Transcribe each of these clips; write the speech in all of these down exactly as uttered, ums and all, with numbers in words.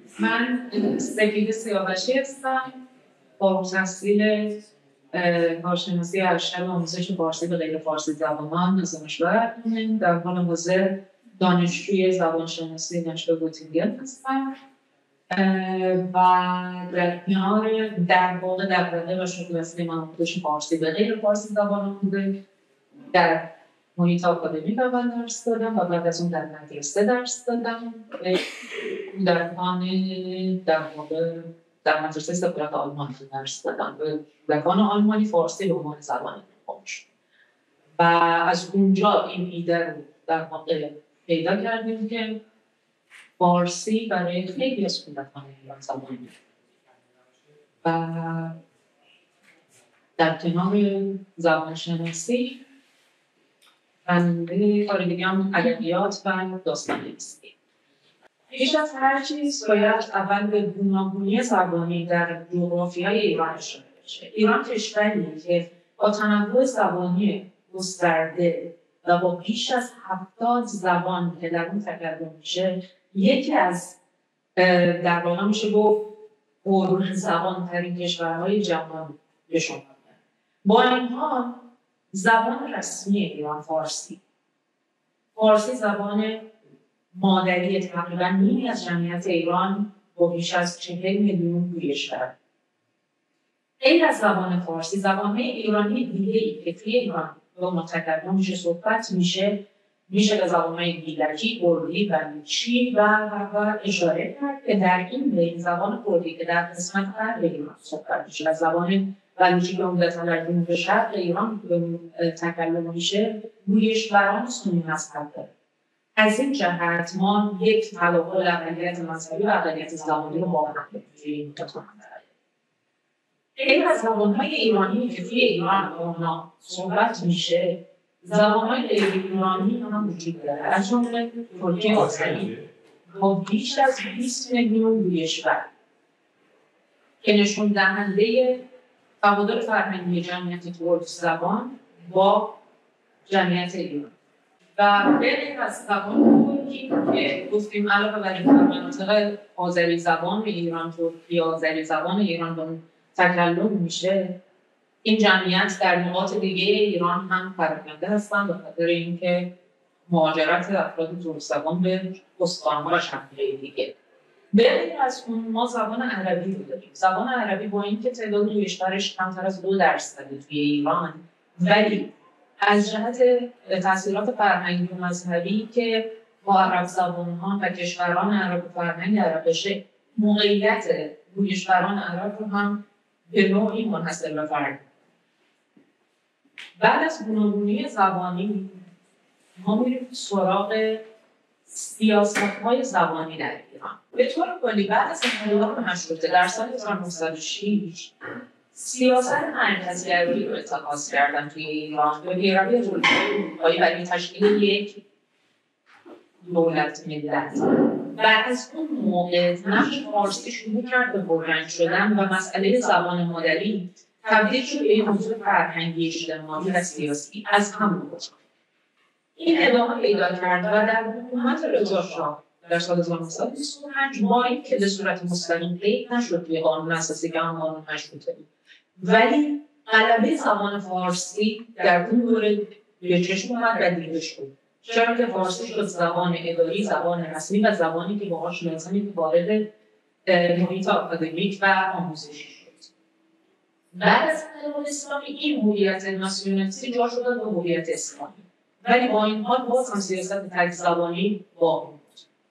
من سپید سیاوشی هستم، فارغ التحصیل کارشناسی ارشد آموزش فارسی به غیر فارسی زبانان نظامشور در حال حاضر دانشجوی زبانشناسی دانشگاه گوتینگن هستم و در کنار در واقع دغدغه و شغل اصلی من آموزش فارسی به غیر فارسی زبانان بوده. در محیط آکادمیک اول درس دادم و بعد از اون در مدرسه درس دادم. کودکان در واقع در مدرسه سفارت آلمان درس دادم به کودکان آلمانی فارسی به عنوان زبان خودش و از اونجا این ایده رو در واقع پیدا کردیم که فارسی برای خیلی از کودکان ایران زبانی و در کنار زبانشناسی رنده کار دیگه هم ادبیات و داستان‌نویسی. پیش از هر چیز باید اول به گوناگونی زبانی در جغرافیای ایران اشاره بشه. ایران کشوریه که با تنوع زبانی گسترده و با بیش از هفتاد زبان که در اون تکلم میشه، یکی از در واقع میشه گفت پر زبان‌ترین کشورهای جهان به شمار میاد. با این حال زبان رسمی ایران فارسی. فارسی زبان مادری تقریبا نیمی از جمعیت ایران با بیش از چهل میلیون گویشور. غیر از زبان فارسی، زبان‌های ایرانی دیگه‌ای که توی ایران با متکلم میشه صحبت میشه میشه به زبان‌های گیلکی، کردی، بلوچی و و اشاره کرد که در این بین زبان کردی که در قسمت غرب ایران صحبت میشه و زبان بلوچی که عمدتاً در جنوب شرق ایران تکلم میشه گویشوران سنی مذهب داره. از این جهت ما یک تلاقی اقلیت مذهبی و اقلیت زبانی رو با هم توی قطعه غیر از زبان‌های ایرانی که توی ایران اونا صحبت میشه، زبان‌های غیر ایرانی هم وجود داره. از جمله ترکی آذری با بیش از بیست میلیون گویشور که نشون دهنده تبادل فرهنگی جمعیت ترک زبان با جمعیت ایران. و غیر از زبان ترکی که گفتیم علاوه بر این مناطق آذری زبان ایران، ترکی آذری زبان ایران با تکلم میشه، این جمعیت در نقاط دیگه ایران هم پراکنده هستن به خاطر اینکه مهاجرت افراد ترک زبان به استان‌ها و شهرهای دیگه. غیر از اون ما زبان عربی رو داریم. زبان عربی با اینکه تعداد گویشورش کمتر از دو درصد توی ایران، ولی از جهت تاثیرات فرهنگی و مذهبی که با عرب زبان‌ها و کشوران عرب و فرهنگ عرب بشه، موقعیت گویشوران عرب رو هم به نوعی منحصر به فرد. بعد از گوناگونی زبانی ما میریم سراغ سیاست‌های زبانی در ایران. به طور کلی بعد از انقلاب مشروطه در سال هزار و نهصد و شش سیاست مرکزگرایی رو اتخاذ کردن توی ایران به پیروی رول‌های اروپایی برای تشکیل یک دولت ملت. و از اون موقع نقش فارسی شروع کرد به پررنگ شدن و مسئله زبان مادری تبدیل شد به یک موضوع فرهنگی، اجتماعی و سیاسی از همون موقع. این ادامه پیدا کرد و در حکومت رضا شاه در سال هزار و نهصد و بیست و پنج با اینکه به صورت مستقیم قید نشد توی قانون اساسی که هم قانون مشروطه بود، ولی غلبه زبان فارسی در اون دوره به چشم اومد و دیده شد. چرا که فارسی شد زبان اداری، زبان رسمی و زبانی که باهاش لازمی که وارد محیط آکادمیک و آموزشی شد. بعد از انقلاب اسلامی این هویت ناسیونالیستی جا شد به هویت اسلامی، ولی با این حال باز هم سیاست تک زبانی باقی بود.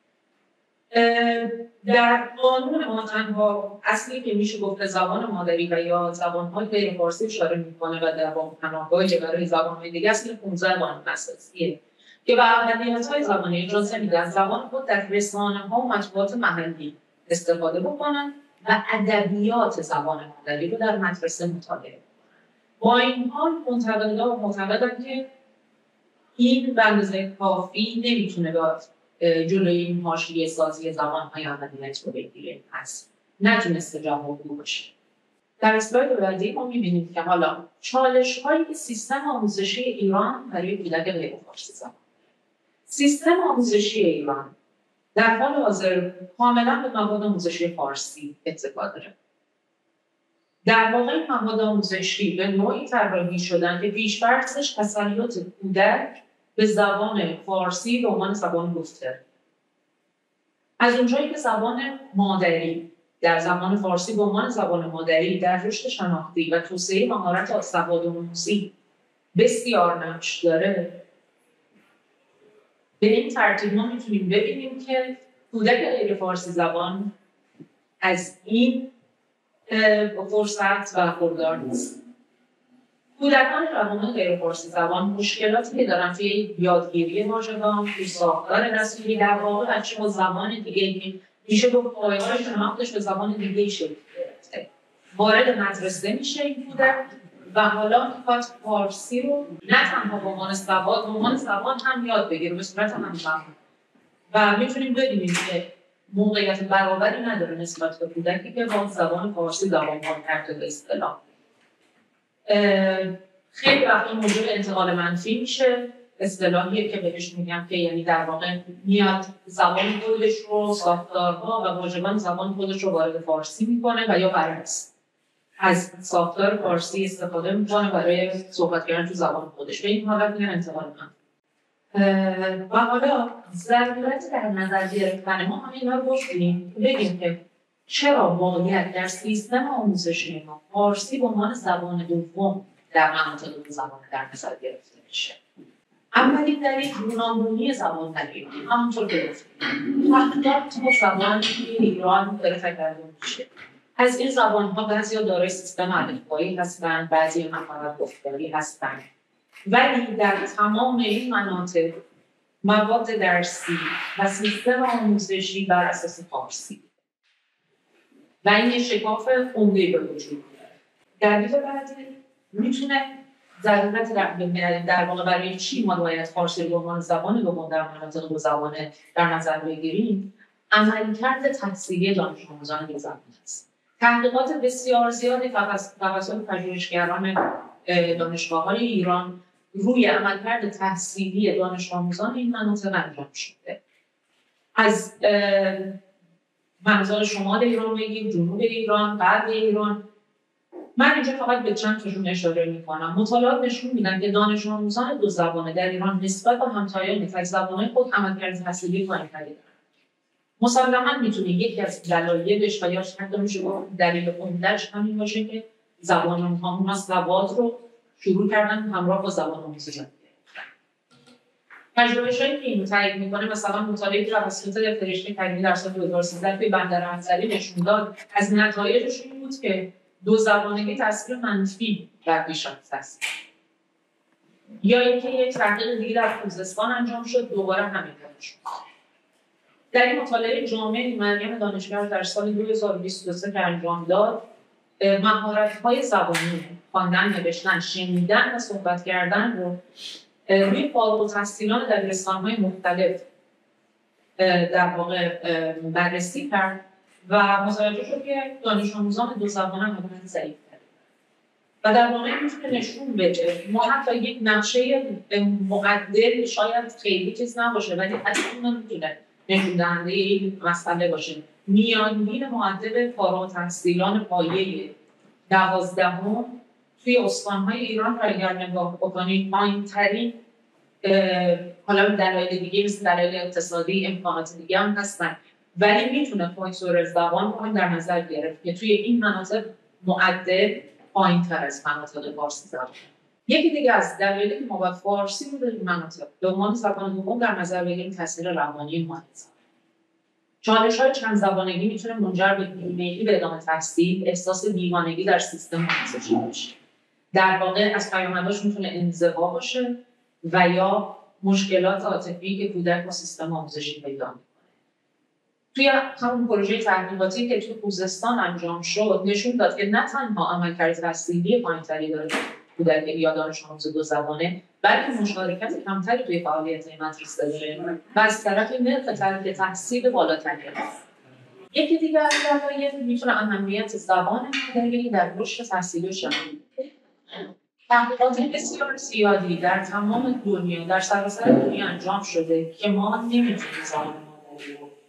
در قانون ما تنها اصلی که میشه گفت زبان مادری و یا زبان‌های غیر فارسی اشاره میکنه و در واقع پناهگاهی برای زبان‌های دیگه اصل پانزده قانون اساسیه که به اقلیت‌های زبانی اجازه میدن زبان خود در رسانه‌ها و مطبوعات محلی استفاده بکنن و ادبیات زبان مادری رو در مدرسه مطالعه کنن. با این حال منتقدان معتقدن که این به اندازه کافی نمیتونه به جلوی این حاشیه سازی زبان‌های اقلیت رو بگیره، پس نتونسته جوابگو باشه. در اسلاید بعدی ما می‌بینیم که حالا چالش‌های سیستم آموزشی ایران برای کودک غیر فارسی زبان. سیستم آموزشی ایران در حال حاضر کاملا به مواد آموزشی فارسی اتکا داره. در واقع این مواد آموزشی به نوعی طراحی شدن که پیش‌فرضش تسلط کودک به زبان فارسی به عنوان زبان گفته. از اونجایی که زبان مادری در زبان فارسی به عنوان زبان مادری در رشد شناختی و توسعه مهارت سوادآموزی بسیار نقش داره، به این ترتیب ما میتونیم ببینیم که کودک غیر فارسی زبان از این فرصت برخوردار نیست. کودکان جوان غیر فارسی زبان مشکلاتی که دارن توی یادگیری واژگان، توی ساختار تصویری، در واقع بچه با زبان دیگه میشه با پایه‌های شناختش به زبان دیگه شکل گرفته. وارد مدرسه میشه این کودک و حالا میخواد فارسی رو نه تنها به عنوان سواد، به عنوان زبان هم یاد بگیره به صورت همزمان. و میتونیم ببینیم که موقعیت برابری نداره نسبت به کودکی که با زبان فارسی زبان کار کرده به اصطلاح. خیلی وقتا موجب انتقال منفی میشه، اصطلاحیه که بهش میگم که یعنی در واقع میاد زبان خودش رو، ساختارها و واژگان زبان خودش رو وارد فارسی میکنه و یا برعکس از ساختار فارسی استفاده میکنه برای صحبت کردن تو زبان خودش. به این حالت میگن انتقال منفی. و حالا ضرورت در نظر گرفتن ما همه اینا رو گفتیم، بگیم که چرا باید در سیستم آموزشی ما فارسی به عنوان زبان دوم در مناطق دو زبانه در نظر گرفته میشه. اولین دلیل گوناگونی زبان دلیل، همونطور که گفتیم هفتاد تا زبان ایران داره تکرار میشه. از این زبان‌ها بعضی‌ها دارای سیستم الفبایی هستند، بعضی‌ها فقط گفتاری هستند. ولی در تمام این مناطق مواد درسی و سیستم آموزشی بر اساس فارسی و این یه شکاف عمده‌ای به وجود میاره. دلیل بعدی میتونه ضرورت در, در واقع برای چی ما باید فارسی رو به عنوان زبان دوم در مناطق دو زبانه در نظر بگیریم، عملکرد تحصیلی دانش آموزان دو زبانه است. تحقیقات بسیار زیادی توسط پژوهشگران دانشگاه‌های ایران روی عملکرد تحصیلی دانش آموزان این مناطق انجام شده. از مناطق شمال ایران بگیم، جنوب ایران، غرب ایران. من اینجا فقط به چند تاشون اشاره می‌کنم. مطالعات نشون میدن که دانش آموزان دو زبانه در ایران نسبت به همتایان تک زبانه خود عملکرد تحصیلی پایین‌تری دارند. مسلماً میتونه یکی از دلایلش و یا حتی میشه گفت دلیل عمده‌اش همین باشه که زبان اونها سواد رو شروع کردن همراه با زبان آموزش یاد گرفتن. پژوهش‌هایی که اینو تایید می‌کنه، مثلا مطالعه‌ای که توسط فرشته کریمی در سال دو هزار و سیزده توی بندر انزلی نشون داد، از نتایجش این بود که دو زبانگی تاثیر منفی بر پیشرفت است. یا اینکه یک تحقیق دیگه در خوزستان انجام شد، دوباره همین کار شد. در این مطالعه جامعه مریم دانشگر در سال دو هزار و بیست و سه که انجام داد، مهارت‌های زبانی، خواندن، نوشتن، شنیدن و صحبت کردن رو روی فارغ التحصیلان دبیرستان‌های مختلف در واقع بررسی کرد و متوجه شد که دانش آموزان دو زبانه هم ضعیف کرد. و در واقع میتونه نشون بده ما حتی یک نقشه معدل شاید خیلی چیز نباشه، ولی اصلا میتونه نشون دهنده این مسئله باشه. میانگین معدل فارغ التحصیلان پایه دوازدهم توی استان‌های ایران را اگر نگاه بکنید پایین‌ترین، حالا دلایل دیگه مثل دلایل اقتصادی، امکانات دیگه هم هستن، ولی میتونه فاکتور زبان رو هم در نظر گرفت که توی این مناطق معدل پایین‌تر از مناطق فارسی زبان. یکی دیگه از دلایلی که ما باید فارسی رو در این مناطق به عنوان زبان دوم در نظر بگیریم تاثیر روانی ما هست. چالش‌های چند زبانگی میتونه منجر به بی‌میلی به ادامه تحصیل، احساس بیگانگی در سیستم آموزشی بشه. در واقع از پیامدهاش میتونه انزوا باشه و یا مشکلات عاطفی که کودک با سیستم آموزشی پیدا میکنه. توی همون پروژه تحقیقاتی که توی خوزستان انجام شد نشون داد که نه تنها عملکرد تحصیلی پایین‌تری داره کودک یا دانش آموز دو زبانه، بلکه مشارکت کمتری توی فعالیت‌های مدرسه داره و از طرف نرخ ترک تحصیل بالاتری داره. یکی دیگر از دلایل میتونه اهمیت زبان مادری در رشد تحصیلی و شناختی. تحقیقات بسیار زیادی در تمام دنیا، در سراسر دنیا انجام شده که ما نمیتونیم زبان مادری رو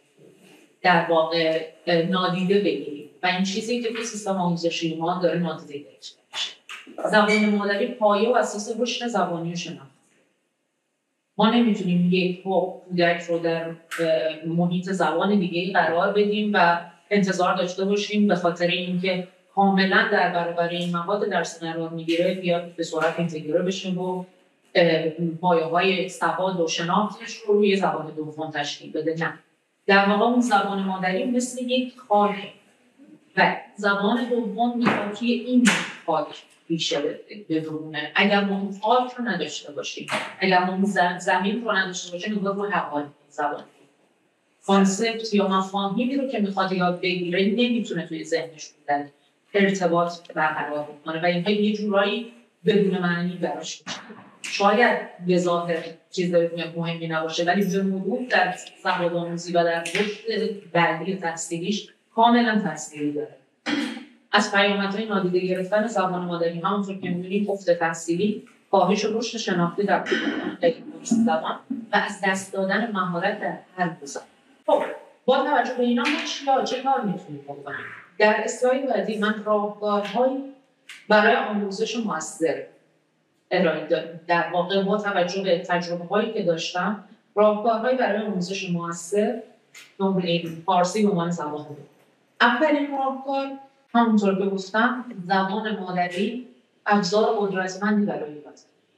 در واقع نادیده بگیریم و این چیزی که تو سیستم آموزشی ما داره نادیده گرفته میشه. زبان مادری پایه و اساس رشد زبانی و شناختی. ما نمیتونیم یک کودک رو در محیط زبان دیگه‌ای قرار بدیم و انتظار داشته باشیم به خاطر اینکه کاملا در برابر این مواد درس قرار میگیره بیاد به صورت اینتگره بشه و پایه‌های سواد و شناختش رو روی زبان دوم تشکیل بده. نه، در واقع اون زبان مادری مثل یک خاکه و زبان دوم میخواد توی این خاک ریشه بدونه. اگر ما اون خاک رو نداشته باشیم، اگر ما اون زمین رو نداشته باشیم، نگاه رو حوالی زبان کانسپت یا مفاهیمی رو که میخواد یاد بگیره نمیتونه توی ذهنش بودن ارتباط برقرار کنه و اینکه یه جورایی بدون معنی براش میشه. شاید به ظاهر چیز مهمی نباشه ولی به مرور در سواد آموزی و در رشد بعدی تحصیلیش کاملا تاثیری داره. از پیامدهای نادیده گرفتن زبان مادری همونطور که می‌بینیم افت تحصیلی، کاهش رشد شناختی در زبان و از دست دادن مهارت در هر دو زبان. خب با توجه به اینا ما چه کار میتونیم بکنیم؟ در اسلاید بعدی من راهکارهایی برای آموزش مؤثر ارائه دادم. در واقع با توجه به تجربه‌هایی که داشتم راهکارهایی برای آموزش مؤثر نمره فارسی به عنوان زبان بود. اولین راهکار همونطور که گفتم زبان مادری ابزار قدرتمندی برای یاد.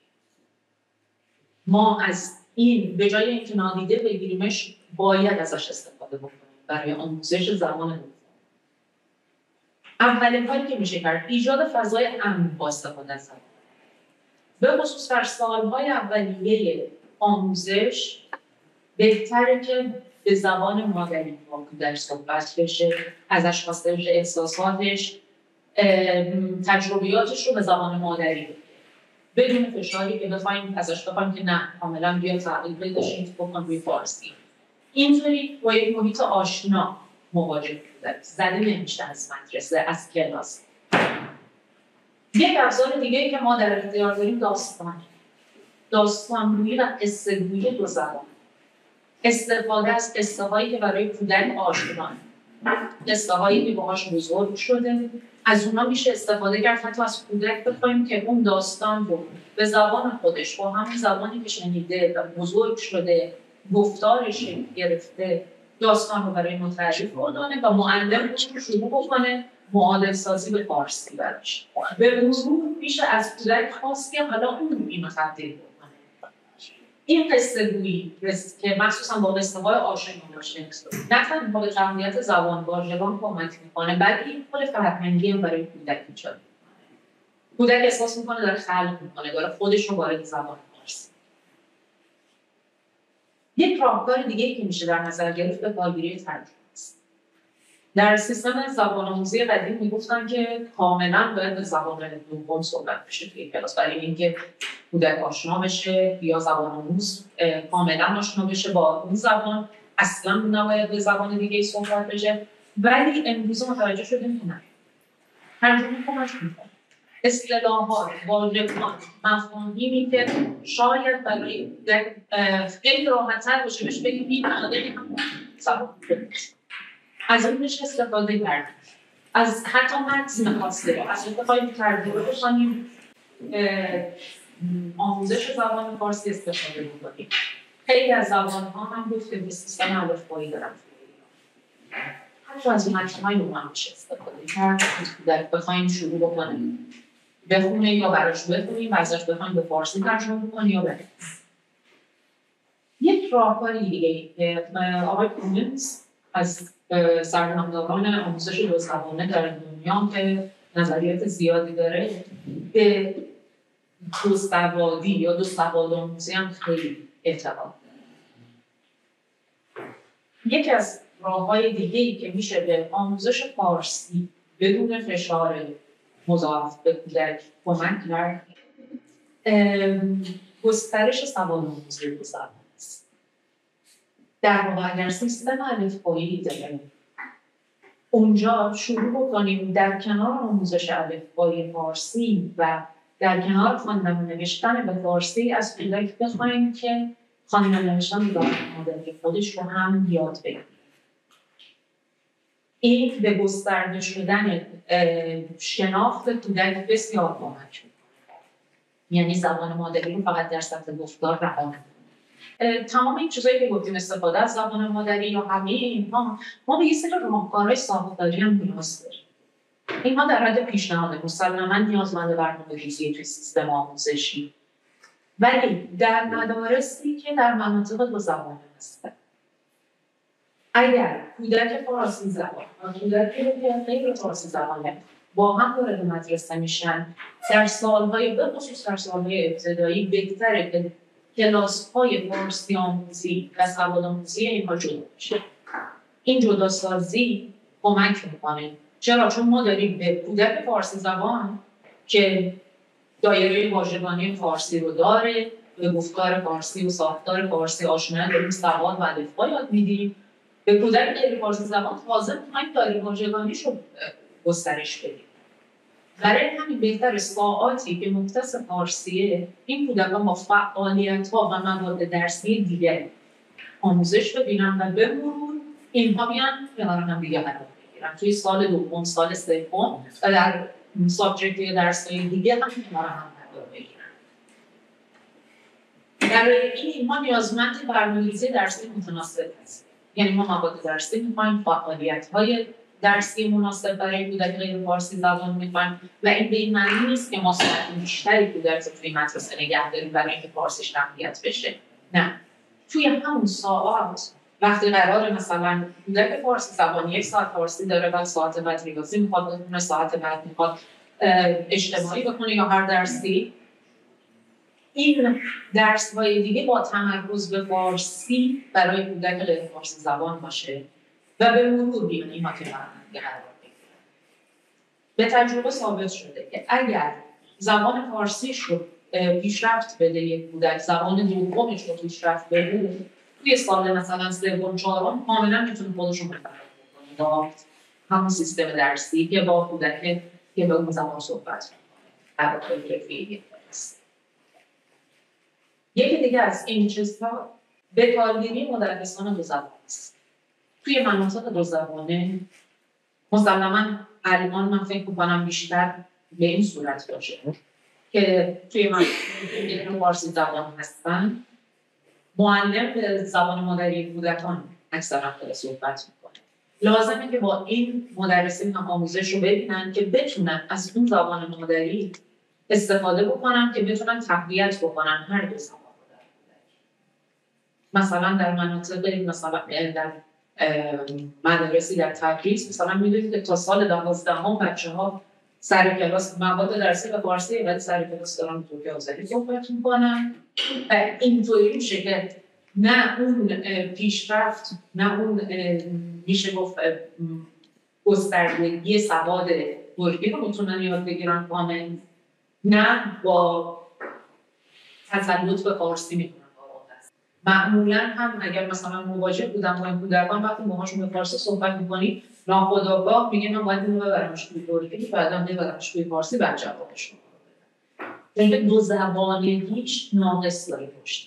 ما از این به جای اینکه نادیده بگیریمش باید ازش استفاده بکنیم برای آموزش زبان دوم. اولین کاری که میشه کرد ایجاد فضای امن با استفاده از زبان. به خصوص در سالهای اولیه آموزش بهتره که به زبان مادری با کودک صحبت بشه، ازش خواسته بشه احساساتش، تجربیاتش رو به زبان مادری بگه. بدون فشاری که بخوایم ازش بخوایم که نه کاملا بیا تغییر بدهشید بکن روی فارسی. اینطوری با یک محیط آشنا مواجه کودک زده نمیشه از مدرسه، از کلاس. یک ابزار دیگه که ما در اختیار داریم داستان. داستانگویی و قصه‌گویی دو زبان. استفاده از قصه‌هایی که برای کودک آشناست. قصه‌هایی که باهاش بزرگ شده، از اونا میشه استفاده کرد حتی از کودک بخوایم که اون داستان رو به زبان خودش با همون زبانی که شنیده و بزرگ شده، گفتارش گرفته، داستان رو برای ما تعریف کنه و معلم رو شروع بکنه معادل سازی به فارسی براش. به مرور میشه از کودک خواست که حالا اون اینو تبدیل بکنه. این قصه گویی که مخصوصا با قصه های آشنا باشه نه تنها به تقویت زبان واژگان کمک میکنه بلکه این پل فرهنگی هم برای کودک ایجاد میکنه. کودک احساس میکنه داره خلق میکنه، داره خودش رو وارد زبان فارسی. یک راهکار دیگه که میشه در نظر گرفت به کارگیری ترجمه است. در سیستم زبان آموزی قدیم میگفتن که کاملا باید به زبان دوم صحبت بشه توی کلاس برای اینکه کودک آشنا بشه یا زبان آموز کاملا آشنا بشه با اون زبان، اصلا نباید به زبان دیگه صحبت بشه. ولی امروز متوجه شدیم که نه، ترجمه کمک میکنه. اصطلاحات، واژگان، مفاهیمی که شاید برای کودک خیلی راحت‌تر باشه بهش بگیم این معنی هم زبان از اون میشه استفاده کرد. از حتی متن خواسته از اون بخوایم ترجمه بکنیم آموزش زبان فارسی استفاده بکنیم. خیلی از زبان‌ها هم گفته به سیستم الفبایی دارن. حتی از متن‌های رو هم میشه استفاده کرد. در بخوایم شروع بکنیم بخونه یا براش بخونیم و ازش بخوایم به فارسی ترجمه بکنیم یا بخونیم. یک راهکار دیگه که آقای کومنز از سرنامه‌داران آموزش دو زبانه در دنیا که نظریات زیادی داره به دو سوادی یا دو سواد آموزی هم خیلی اعتقاد داره. یکی از راه‌های دیگه‌ای که میشه به آموزش فارسی بدون فشار مضاعف به کودک کمک کرد گسترش سواد آموزی دو زبان است. در واقع اگر سیستم الفبایی داره اونجا شروع بکنیم در کنار آموزش الفبای فارسی و در کنار خواندن و نوشتن به فارسی از کودک بخوایم که خواندن و نوشتن به زبان مادری خودش رو هم یاد بگیره. این به گسترده شدن شناخت کودک بسیار کمک می‌کنه. یعنی زبان مادری رو فقط در سطح گفتار رها نکنیم. تمام این چیزایی که گفتیم، استفاده از زبان مادری یا همه اینها، ما به یه سری راهکارهای ساختاری هم نیاز داریم. اینها در حد پیشنهاده، مسلماً نیازمند برنامه‌ریزی توی سیستم آموزشی، ولی در مدارسی که در مناطق دو زبانه هستند، اگر کودک فارسی زبان و کودک غیر فارسی زبانه با هم وارد مدرسه میشن، در سالهای به خصوص در سالهای ابتدایی بهتره که کلاس‌های فارسی آموزی و سواد آموزی اینها جدا بشه. این جداسازی کمک میکنه. چرا؟ چون ما داریم به کودک فارسی زبان که دایره واژگانی فارسی رو داره، به گفتار فارسی و ساختار فارسی آشنا داریم، سواد و الفبا یاد میدیم. به کودک غیر فارسی زبان تازه می‌خوایم دایره واژگانیش رو گسترش بدیم. برای همین بهتر ساعاتی که مختص فارسیه، این کودکان با فعالیت‌ها و مواد درسی دیگه آموزش ببینن و به مرور اینها بیان کنار هم دیگه قرار بگیرن. توی سال دوم، سال سوم و در سابجکت درس‌های دیگه هم کنار هم قرار بگیرن. برای این اینها نیازمند برنامه‌ریزی درسی متناسب هست. یعنی ما مواد درسی می‌خوایم، فعالیت‌های درسی مناسب برای کودک غیر فارسی زبان می‌خوایم و این به این معنی نیست که ما ساعت بیشتری کودک رو توی مدرسه نگه داریم برای اینکه فارسیش تقویت بشه. نه. توی همون ساعات وقتی قرار مثلا کودک فارسی زبان یک ساعت فارسی داره و ساعت بعد ریاضی می‌خواد بخونه، ساعت بعد می‌خواد اجتماعی بخونه یا هر درسی، این درس‌های دیگه با تمرکز به فارسی برای کودک غیر فارسی زبان باشه و به مرور بیان اینها که قرار بگیرن. به تجربه ثابت شده که اگر زبان فارسیش رو پیشرفت بده یک کودک، زبان دومش رو پیشرفت بده، توی سال مثلا سوم چهارم کاملا میتونه خودش رو برقرار کنه با همون سیستم درسی که با کودک که به اون زبان صحبت می‌کنه. در رفیقی است. یکی دیگه از این چیزها به کارگیری مدرسان دو زبان است. توی مناطق دو زبانه مسلماً الان من فکر می‌کنم بیشتر به این صورت باشه که توی مناطق فارسی زبان هستن، معلم به زبان مادری کودکان اکثرا داره صحبت می‌کنه. لازمه که با این مدرسین هم آموزش رو ببینن که بتونن از اون زبان مادری استفاده بکنن که بتونن تقویت بکنن هر دو زبان رو در کودک. مثلا در مناطق مثلا در مدارسی در تبریز مثلا می‌دونید که تا سال دوازدهم بچه‌ها سر کلاس مواد درسی به فارسی ولی سر کلاس دارن ترکی آذری صحبت می‌کنن و اینطوری میشه که نه اون پیشرفت، نه اون میشه گفت گستردگی سواد ترکی رو میتونن یاد بگیرن کامل، نه با تسلط به فارسی میتونن معمولا هم اگر مثلا مواجه بودم با این کودکان وقتی باهاشون به فارسی صحبت می‌کنی ناخودآگاه میگه من باید اینو ببرمش توی ترکی بعدا ببرمش توی فارسی بعد جوابش رو بدم. یعنی دو زبانگیش ناقص داره پشت.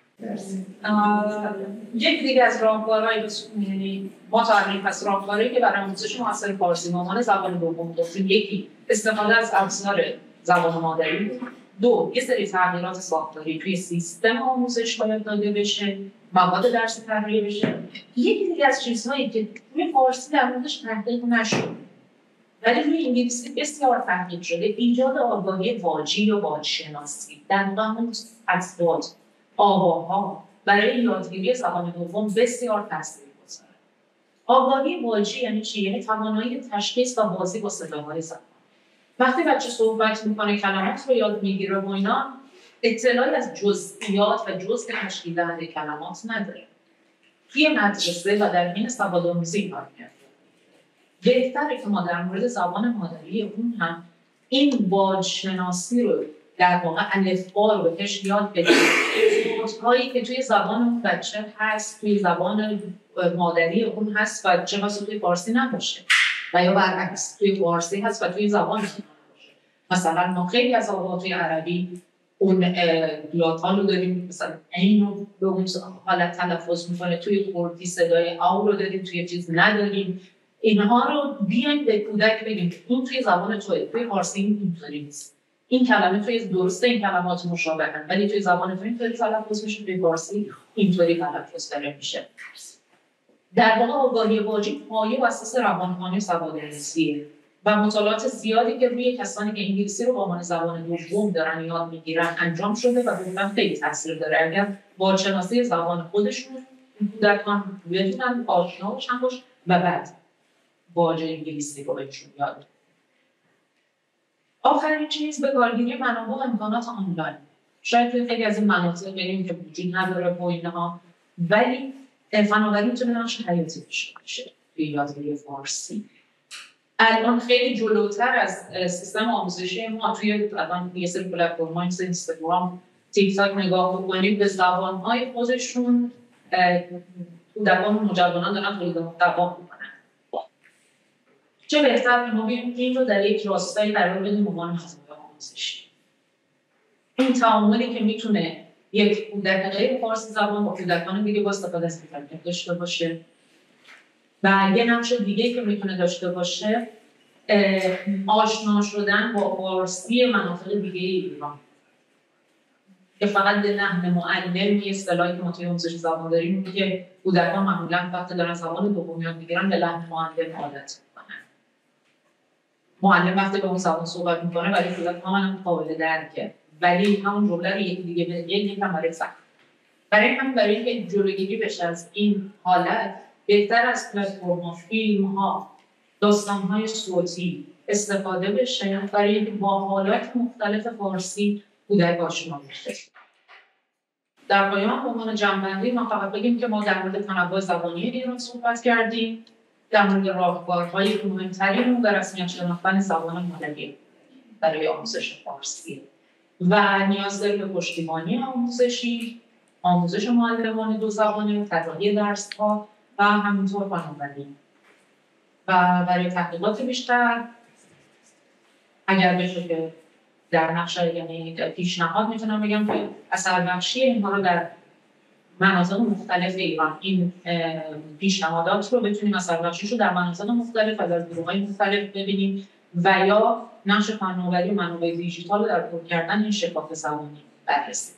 یک دیگه از راهکارهای یعنی ما تعریف از راهکارهایی که برای آموزش معاصر فارسی به عنوان زبان دوم گفتیم، یکی استفاده از ابزار زبان مادری، دو یه سری تغییرات ساختاری توی سیستم آموزش باید داده بشه، مواد درسی طراحی بشه. یکی دیگه از چیزهایی که توی فارسی در موردش تحقیق نشد ولی روی انگلیسی بسیار تحقیق شده، ایجاد آگاهی واجی یا واجشناسی در مقام اسباب آواها برای یادگیری زبان دوم بسیار تاثیرگذاره. آگاهی واجی یعنی چی؟ یعنی توانایی تشخیص و بازی با صداهای زبان. وقتی بچه صحبت میکنه کلمات رو یاد میگیره و اینا، اطلاعی از جزئیات و جزء تشکیل دهنده کلمات نداره. توی مدرسه و در حین سوادآموزی کار می‌کنه. بهتره که ما در مورد زبان مادری اون هم این واژشناسی رو در واقع الفبا رو بهش یاد بدیم. صوت‌هایی که توی زبان اون بچه هست توی زبان مادری اون هست و چه واسه توی فارسی نباشه و یا برعکس توی فارسی هست و توی زبان نباشه. مثلا ما خیلی از آواها توی عربی اون لاتان رو داریم، مثلا این رو به اون حالت تلفظ میکنه، توی کردی صدای آو رو داریم، توی چیز نداریم. اینها رو بیایم به کودک بگیم که این توی زبان توی توی فارسی اینطوری نیست. این کلمه توی درسته این کلمات مشابهن ولی توی زبان توی اینطوری تلفظ میشه، توی فارسی اینطوری تلفظ داره میشه. در واقع آگاهی واجب پایه و اساس روانکاوی سوادانویسیه و مطالعات زیادی که روی کسانی که انگلیسی رو به عنوان زبان دوم دارن یاد میگیرن انجام شده و گفتم خیلی تاثیر داره. اگر با شناسی زبان خودشون کودکان بدونن آشنا باشن باش و بعد واژه انگلیسی رو بهشون یاد بدن. آخرین چیز به کارگیری منابع و امکانات آنلاین. شاید توی خیلی از این مناطق بگیم که وجود نداره و اینها، ولی فناوری میتونه نقش حیاتی داشته باشه توی یادگیری فارسی. الان خیلی جلوتر از سیستم آموزشی ما توی الان یه سری پلتفرم‌های مثل اینستاگرام، تیک تاک نگاه بکنید به زبان‌های خودشون کودکان و نوجوانان دارن تولید محتوا می‌کنن. چه بهتر ما بیایم این رو در یک راستایی قرار بدیم عنوان مجموعه آموزشی. این تعاملی که میتونه یک کودک غیر فارسی زبان با کودکان دیگه با استفاده از اینترنت داشته باشه و یه نقش دیگه که میتونه داشته باشه آشنا شدن با فارسی مناطق دیگه ایران که فقط به لحن معلم یه اصطلاحی که ما توی آموزش زبان داریم که کودکان معمولا وقتی دارن زبان دوم یاد میگیرن به لحن معلم عادت میکنن. معلم وقتی به اون زبان صحبت میکنه برای کودکان هم قابل درکه، ولی همون جمله رو یکی دیگه بگه یکم برای سخت. برای همین برای اینکه جلوگیری بشه از این حالت بهتر از پلتفرم‌ها، فیلم‌ها، داستان‌های صوتی استفاده بشه برای اینکه با حالات مختلف فارسی کودک آشنا بشه. در پایان به عنوان جمع‌بندی ما فقط بگیم که ما در مورد تنوع زبانی ایران صحبت کردیم، در مورد راهکارهای مهم‌ترین در رسمیت شناختن زبان مادری برای آموزش فارسی و نیاز داریم به پشتیبانی آموزشی، آموزش معلمان دو زبانه، طراحی درس‌ها و همینطور فناوری. و برای تحقیقات بیشتر اگر بشه که در نقش یعنی پیشنهاد میتونم بگم که اثربخشی اینها رو در مناطق مختلف ایران این پیشنهادات رو بتونیم اثربخشیش رو در مناطق مختلف و در گروه‌های مختلف ببینیم و یا نقش فناوری و منابع دیجیتال رو در پر کردن این شکاف زبانی بررسی.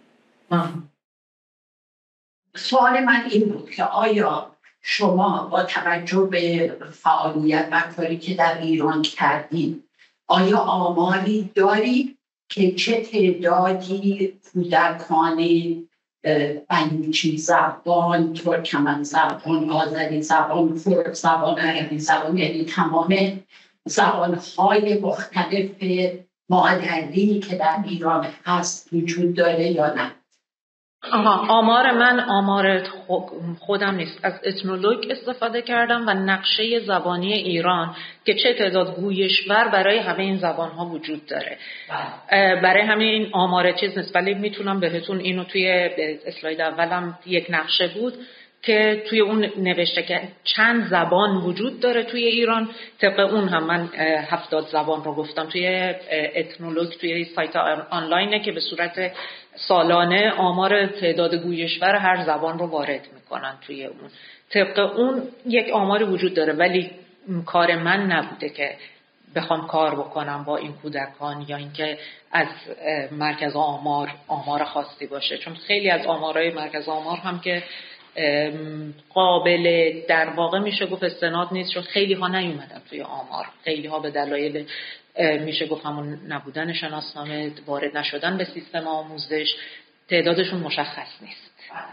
سوال من این بود که آیا شما با توجه به فعالیت و کاری که در ایران کردید آیا آماری دارید که چه تعدادی کودکان بلوچی زبان، ترکمن زبان، آذری زبان، فارسی زبان، عربی زبان یعنی تمام زبان‌های مختلف مادری که در ایران هست وجود داره یا نه؟ آها، آمار من آمار خودم نیست، از اتنولوگ استفاده کردم و نقشه زبانی ایران که چه تعداد گویشور برای همه این زبان‌ها وجود داره. برای همین این آمار چیز نیست، ولی میتونم بهتون اینو توی اسلاید اولم یک نقشه بود که توی اون نوشته که چند زبان وجود داره توی ایران. طبق اون هم من هفتاد زبان رو گفتم. توی اتنولوگ توی سایت آنلاینه که به صورت سالانه آمار تعداد گویشور هر زبان رو وارد میکنن توی اون. طبق اون یک آماری وجود داره، ولی کار من نبوده که بخوام کار بکنم با این کودکان یا اینکه از مرکز آمار آمار خاصی باشه، چون خیلی از آمارهای مرکز آمار هم که قابل در واقع میشه گفت استناد نیست، چون خیلی ها نیومدن توی آمار. خیلی ها به دلایل میشه گفت همون نبودن شناسنامه، وارد نشدن به سیستم آموزش، تعدادشون مشخص نیست.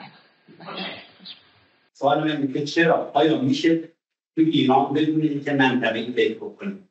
سوال من اینه که چرا آیا میشه تو ایران بدون اینکه منطقه‌ای فکر بکنیم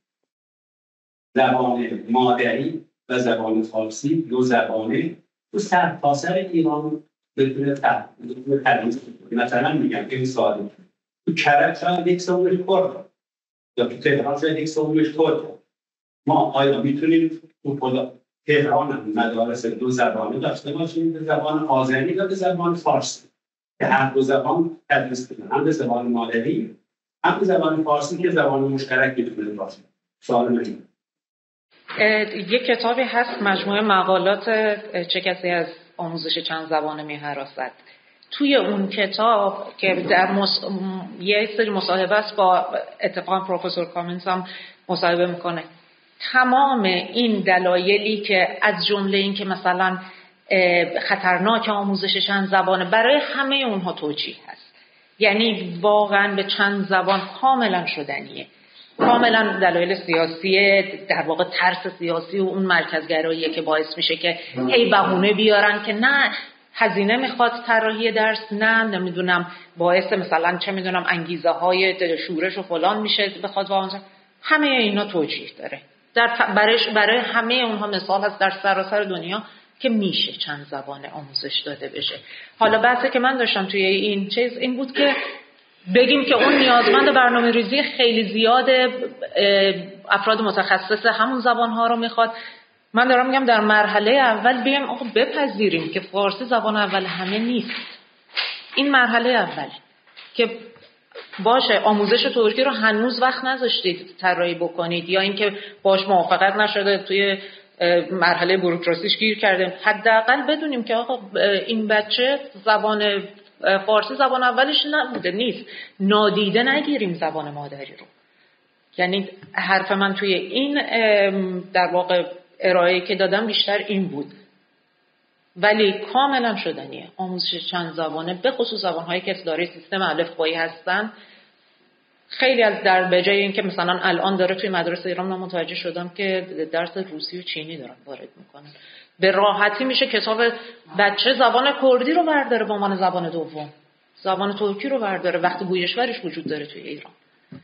زبان مادری و زبان فارسی دو زبانه تو سرتاسر ایران بتونه تدریس کنه؟ مثلا میگم این سوالی تو کرج شاید یک سومش کرد یا تو تهران شاید یک سومش کرد. ما آیا میتونیم تو خدا تهران مدارس دو زبانه داشته باشیم، به زبان آذری یا به زبان فارسی که هر دو زبان تدریس کنن، هم به زبان مادری هم به زبان فارسی که زبان مشترک میتونه باشه؟ سوال من اینه. یک کتابی هست، مجموعه مقالات چه کسی از آموزش چند زبانه می‌هراسد، توی اون کتاب که در مص... یه سری مصاحبه است با اتفاقا پروفسور کامنز هم مصاحبه میکنه، تمام این دلایلی که از جمله این که مثلا خطرناک آموزش چند زبانه برای همه اونها توجیه هست، یعنی واقعا به چند زبان کاملا شدنیه، کاملا دلایل سیاسیه، در واقع ترس سیاسی و اون مرکزگراییه که باعث میشه که هی بهونه بیارن که نه هزینه میخواد طراحی درس، نه نمیدونم باعث مثلا چه میدونم انگیزه های شورش و فلان میشه بخواد واقعا. همه اینا توجیه داره، در برای برای همه اونها مثال هست در سراسر دنیا که میشه چند زبانه آموزش داده بشه. حالا بحثی که من داشتم توی این چیز این بود که بگیم که اون نیازمند برنامه‌ریزی خیلی زیاد افراد متخصص همون زبان‌ها رو میخواد. من دارم میگم در مرحله اول بیم آقا بپذیریم که فارسی زبان اول همه نیست. این مرحله اول که باشه آموزش ترکی رو هنوز وقت نذاشتید طراحی بکنید یا اینکه باش موافقت نشده توی مرحله بوروکراسیش گیر کرده، حداقل بدونیم که آقا این بچه زبان فارسی زبان اولش نبوده، نیست، نادیده نگیریم زبان مادری رو. یعنی حرف من توی این در واقع ارائه‌ای که دادم بیشتر این بود، ولی کاملا شدنیه آموزش چند زبانه، به خصوص زبان‌هایی که داره سیستم الفبایی هستن. خیلی از در بجای این که مثلا الان داره توی مدرسه ایران من متوجه شدم که درس روسی و چینی دارن وارد میکنن، به راحتی میشه کتاب بچه زبان کردی رو برداره به عنوان زبان دوم، زبان ترکی رو برداره وقتی گویشورش وجود داره توی ایران.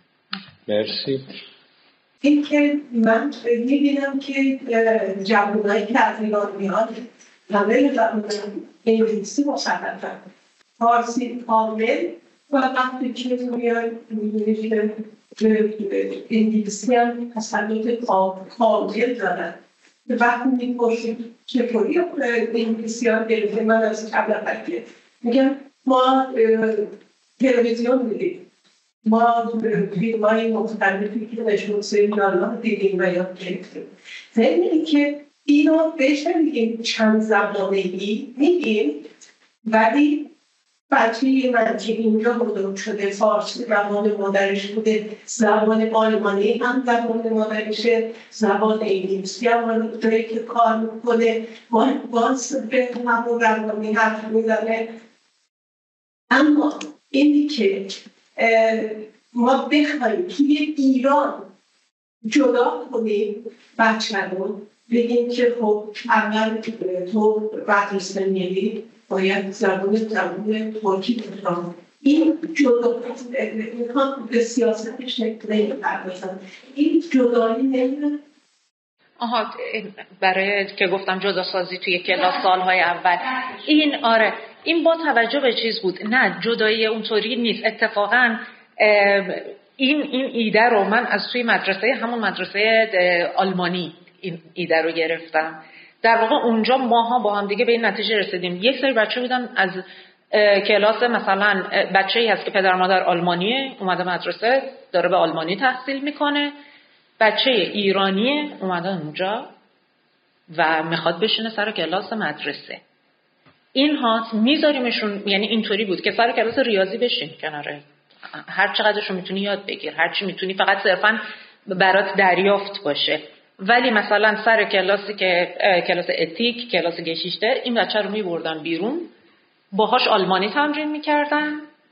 مرسی. این که من میبینم که جوانایی که از ایران میاد همه زبان انگلیسی مسلطن، فارسی کامل، و وقتی که میاد میبینی که انگلیسی هم تسلط کامل دارن. وقتی میپرسیم چطوری انگلیسی ها گرفته، من از قبل قبل میگم ما تلویزیون میدیم، ما فیلم های مختلفی که نشون سریال ها دیدیم و یاد گرفتیم. ضمن که اینو بهش نمیگیم چند زبانگی میگیم، ولی بچه من که اینجا بزرگ شده فارسی زبان مادرش بوده، زبان آلمانی هم زبان مادرشه، زبان انگلیسی هم جایی که کار میکنه باز به همون روانی حرف میزنه. اما اینی که ما بخوایم توی ایران جدا کنیم بچه رو، بگیم که خب اول تو مدرسه میری باید زبان زبان ترکی بکنم، این جدا میخوام به سیاستش نمی‌پردازم، این جدایی نمی‌ره. آها برای که گفتم جدا سازی توی کلاس سالهای اول، این آره این با توجه به چیز بود، نه جدایی اونطوری نیست. اتفاقا این این ایده رو من از توی مدرسه همون مدرسه آلمانی این ایده رو گرفتم. در واقع اونجا ماها با هم دیگه به این نتیجه رسیدیم، یک سری بچه بودن از کلاس مثلا بچه‌ای هست که پدر مادر آلمانیه اومده مدرسه داره به آلمانی تحصیل میکنه، بچه ایرانیه اومده اونجا و میخواد بشینه سر کلاس مدرسه. اینها میذاریمشون، یعنی اینطوری بود که سر کلاس ریاضی بشین کناره، هر چقدرشو میتونی یاد بگیر، هر چی میتونی فقط صرفا برات دریافت باشه. ولی مثلا سر کلاسی که کلاس اتیک، کلاس گشیشته، این بچه رو میبردن بیرون باهاش آلمانی تمرین میکردن،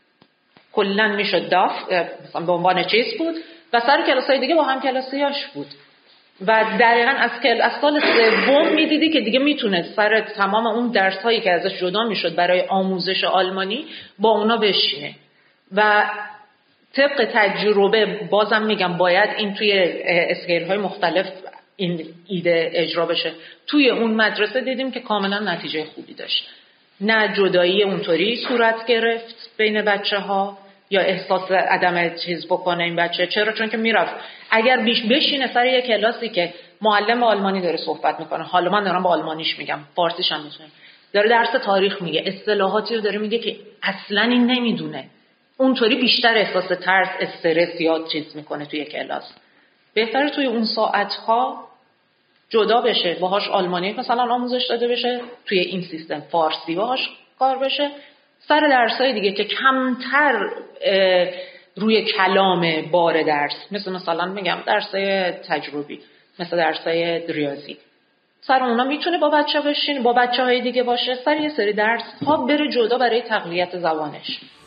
کلا میشد داف مثلا به عنوان چیز بود و سر کلاسای دیگه با هم کلاسیاش بود و دقیقاً از کل از سال سوم میدیدی که دیگه میتونه سر تمام اون درس هایی که ازش جدا میشد برای آموزش آلمانی با اونا بشینه. و طبق تجربه بازم میگم باید این توی اسکیل های مختلف این ایده اجرا بشه. توی اون مدرسه دیدیم که کاملا نتیجه خوبی داشت، نه جدایی اونطوری صورت گرفت بین بچه ها یا احساس عدم چیز بکنه این بچه. چرا؟ چون که میرفت اگر بیش بشینه سر یک کلاسی که معلم آلمانی داره صحبت میکنه، حالا من دارم با آلمانیش میگم، فارسیش هم میتونم، داره درس تاریخ میگه، اصطلاحاتی رو داره میگه که اصلا این نمیدونه، اونطوری بیشتر احساس ترس، استرس یاد چیز میکنه توی کلاس. بهتره توی اون ساعتها جدا بشه، باهاش آلمانی مثلا آموزش داده بشه، توی این سیستم فارسی باهاش کار بشه، سر درسای دیگه که کمتر روی کلام بار درس، مثل مثلا میگم درسای تجربی، مثل درسای ریاضی، سر اونا میتونه با بچه بشین، با بچه های دیگه باشه، سر یه سری درس ها بره جدا برای تقویت زبانش.